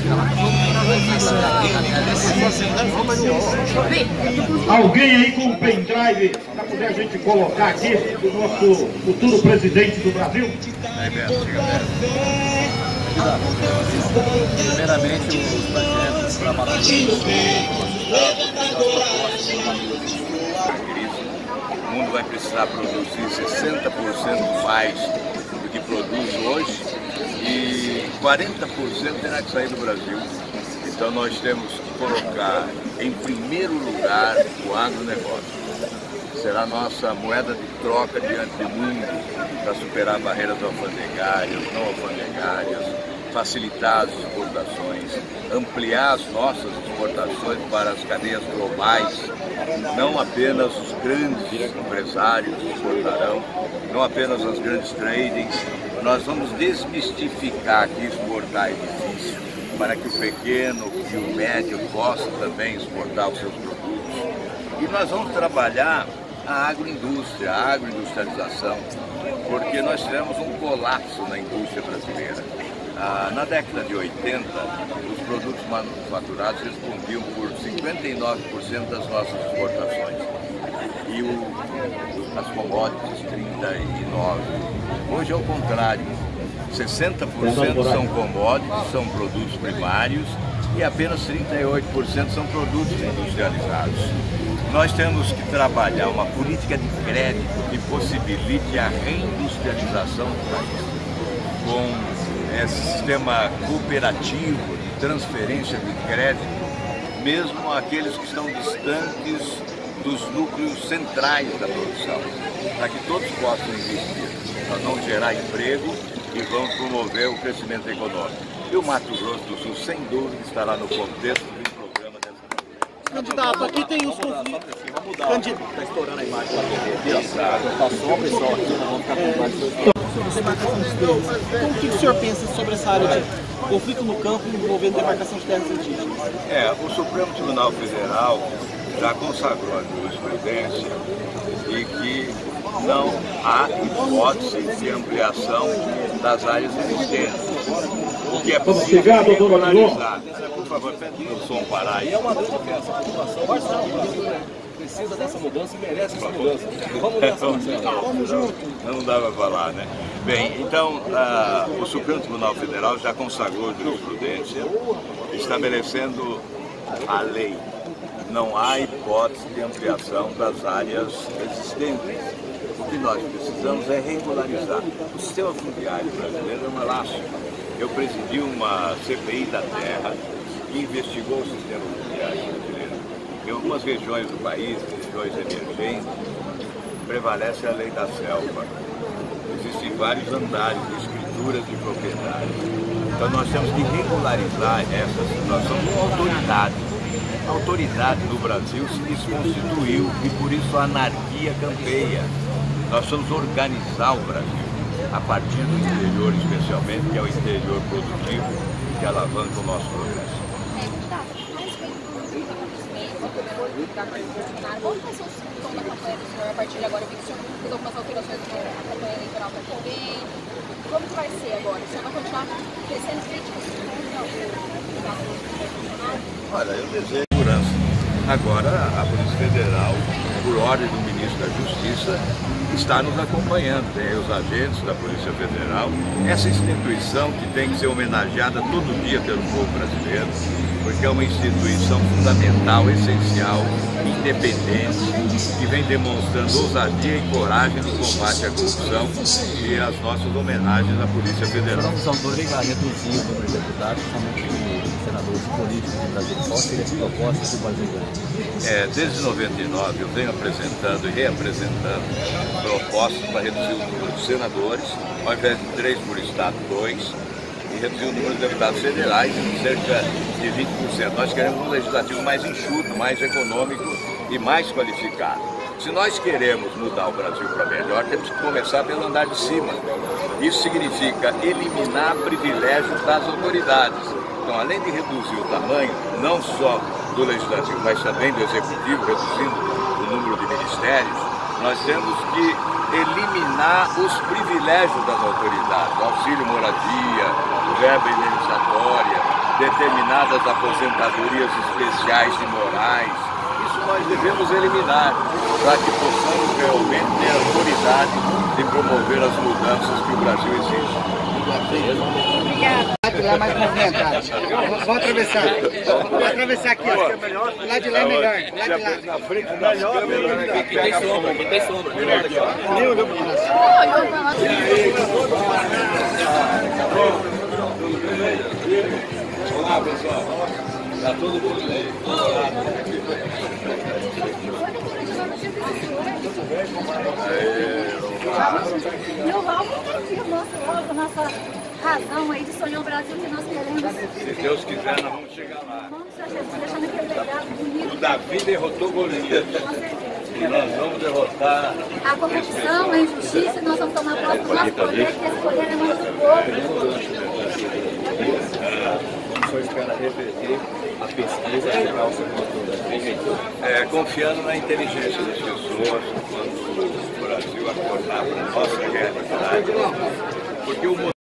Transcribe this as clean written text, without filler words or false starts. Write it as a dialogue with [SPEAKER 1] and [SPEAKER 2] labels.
[SPEAKER 1] Alguém aí com um pendrive para poder a gente colocar aqui o nosso futuro presidente do Brasil?
[SPEAKER 2] Primeiramente, os projetos trabalhadores. O mundo vai precisar produzir 60% mais do que produz hoje e 40% terá que sair do Brasil. Então nós temos que colocar em primeiro lugar o agronegócio. Será a nossa moeda de troca diante do mundo para superar barreiras alfandegárias, não alfandegárias, facilitar as exportações, ampliar as nossas exportações para as cadeias globais. Não apenas os grandes empresários exportarão, não apenas as grandes tradings. Nós vamos desmistificar que exportar é difícil, para que o pequeno e o médio possam também exportar os seus produtos. E nós vamos trabalhar a agroindústria, a agroindustrialização, porque nós tivemos um colapso na indústria brasileira. Na década de 80, os produtos manufaturados respondiam por 59% das nossas exportações e as commodities 39%. Hoje é o contrário, 60% são commodities, são produtos primários e apenas 38% são produtos industrializados. Nós temos que trabalhar uma política de crédito que possibilite a reindustrialização do país, com sistema cooperativo de transferência de crédito, mesmo aqueles que estão distantes dos núcleos centrais da produção, para que todos possam investir. Nós vamos gerar emprego e vamos promover o crescimento econômico. E o Mato Grosso do Sul, sem dúvida, estará no contexto do programa dessa.
[SPEAKER 3] Candidato, aqui tem os conflitos.
[SPEAKER 2] Está estourando a imagem da TV. Está só o pessoal aqui, nós vamos ficar com a imagem.
[SPEAKER 3] Então, o que o senhor pensa sobre essa área de conflito no campo envolvendo demarcação de terras indígenas?
[SPEAKER 2] O Supremo Tribunal Federal já consagrou a jurisprudência e que não há hipótese de ampliação das áreas existentes. O que é possível regularizar. Por favor, pede o som parar aí.
[SPEAKER 4] É uma grande ofensa. A população precisa dessa mudança e merece essa mudança. Vamos nessa mudança. Vamos junto.
[SPEAKER 2] Não dá para falar, né? Bem, então, o Supremo Tribunal Federal já consagrou jurisprudência, estabelecendo a lei. Não há hipótese de ampliação das áreas existentes. O que nós precisamos é regularizar. O sistema fundiário brasileiro é uma lástima. Eu presidi uma CPI da terra que investigou o sistema fundiário brasileiro. Em algumas regiões do país, regiões emergentes, prevalece a lei da selva. Existem vários andares de escrituras de propriedade. Então nós temos que regularizar essa situação com autoridade. A autoridade no Brasil se desconstituiu e por isso a anarquia campeia. Nós vamos organizar o Brasil a partir do interior, especialmente, que é o interior produtivo, que alavanca o nosso progresso.
[SPEAKER 5] Qual vai ser o tom da campanha do senhor a partir de agora? Eu vi que o senhor fez algumas alterações na campanha eleitoral para também. Como que vai ser agora? O senhor vai continuar crescendo críticas contra o Bolsonaro?
[SPEAKER 2] Olha, eu desejo segurança. Agora, a Polícia Federal, por ordem do Ministro da Justiça, está nos acompanhando. Tem os agentes da Polícia Federal, essa instituição que tem que ser homenageada todo dia pelo povo brasileiro, porque é uma instituição fundamental, essencial, independente, que vem demonstrando ousadia e coragem no combate à corrupção, e as nossas homenagens à Polícia Federal.
[SPEAKER 4] Os autores já reduziram o número de deputados, somente senadores e políticos do Brasil. Qual seria essa proposta que o Brasil ganha?
[SPEAKER 2] Desde 99 eu venho apresentando e reapresentando propostas para reduzir o número de senadores, ao invés de 3 por estado, 2, e reduzir o número de deputados federais em cerca de 20%. Nós queremos um legislativo mais enxuto, mais econômico e mais qualificado. Se nós queremos mudar o Brasil para melhor, temos que começar pelo andar de cima. Isso significa eliminar privilégios das autoridades. Então, além de reduzir o tamanho, não só do Legislativo, mas também do Executivo, reduzindo o número de ministérios, nós temos que eliminar os privilégios das autoridades, auxílio moradia, verba indenizatória, determinadas aposentadorias especiais e morais. Isso nós devemos eliminar para que possamos realmente ter autoridade de promover as mudanças que o Brasil exige.
[SPEAKER 6] Obrigada. Lá mais movimentado. Vamos atravessar. Vamos atravessar aqui, ó. Lá de lá é melhor. Lá de lá.
[SPEAKER 2] Na frente das câmeras,
[SPEAKER 4] Aqui tem sombra, aqui tem sombra.
[SPEAKER 2] Olá, pessoal. Está todo mundo bem?
[SPEAKER 5] Meu Raul confirmou a nossa razão aí de sonhar o Brasil que nós queremos.
[SPEAKER 2] Se Deus quiser, nós vamos chegar lá.
[SPEAKER 5] Vamos deixando aquele legado bonito.
[SPEAKER 2] O Davi derrotou Golias.
[SPEAKER 5] Com certeza.
[SPEAKER 2] E nós vamos derrotar
[SPEAKER 5] A corrupção, a injustiça, nós vamos tomar posse do nosso poder, que esse poder é mão do povo.
[SPEAKER 4] Como o senhor espera reverter a pesquisa e chegar ao seu controle?
[SPEAKER 2] confiando na inteligência das pessoas, quando o Brasil acordar para a nossa realidade, porque o